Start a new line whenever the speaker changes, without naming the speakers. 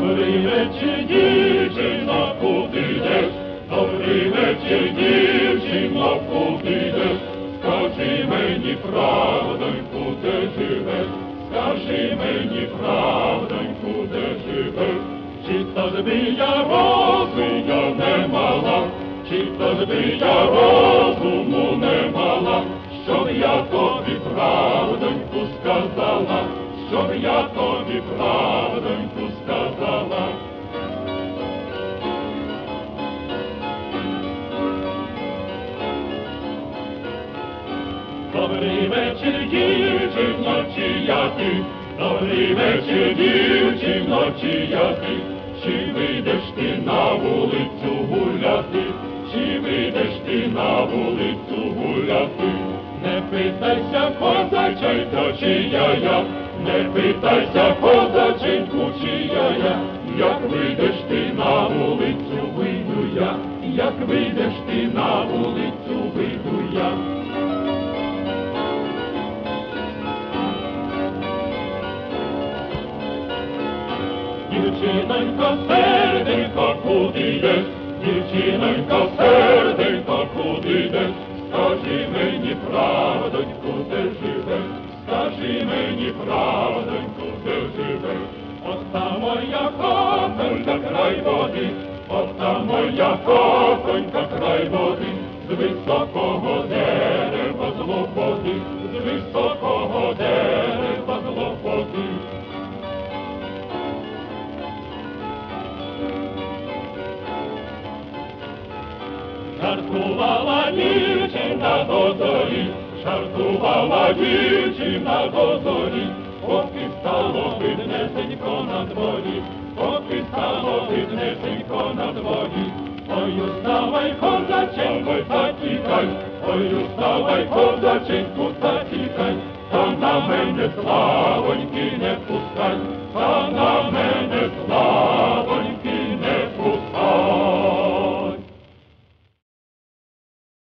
Добрий вечір, дівчино, куди йдеш? Добрий вечір, дівчино, куди йдеш? Скажи мені правдоньку, де живеш? Скажи мені правдоньку, де живеш? Чи то ж би я розуму не мала, чи то ж би я розуму не мала, щоб я тобі правдоньку сказала, щоб я тобі правдоньку сказала. Добрий вечір, дівчино, чия ти? Добрий вечір, дівчино, чия ти? Чи вийдеш ти на вулицю гуляти? Чи вийдеш ти на вулицю гуляти? Не питайся, козаченько, чия я, не питайся, козаченьку, чия я. Як вийдеш ти на вулицю, вийду я, як вийдеш ти на вулицю, вийду я. Дівчинонько, серденько, куди йдеш? Дівчинонько, серденько, куди йдеш? Скажи мені правдоньку, де живеш? Скажи мені правдоньку, де живеш? От та моя хатонька край води, от та моя хатонька край води, з високого дерева злоходи, з високого дерева злоходи. Жартувала дівчина до зорі, жартувала дівчина до зорі, поки стало виднесенько на дворі, поки стало виднесенько на дворі. Ой, уставай, козаченько, та тікай, ой, уставай, козаченьку, та тікай, та на мене славоньки не пускай, та на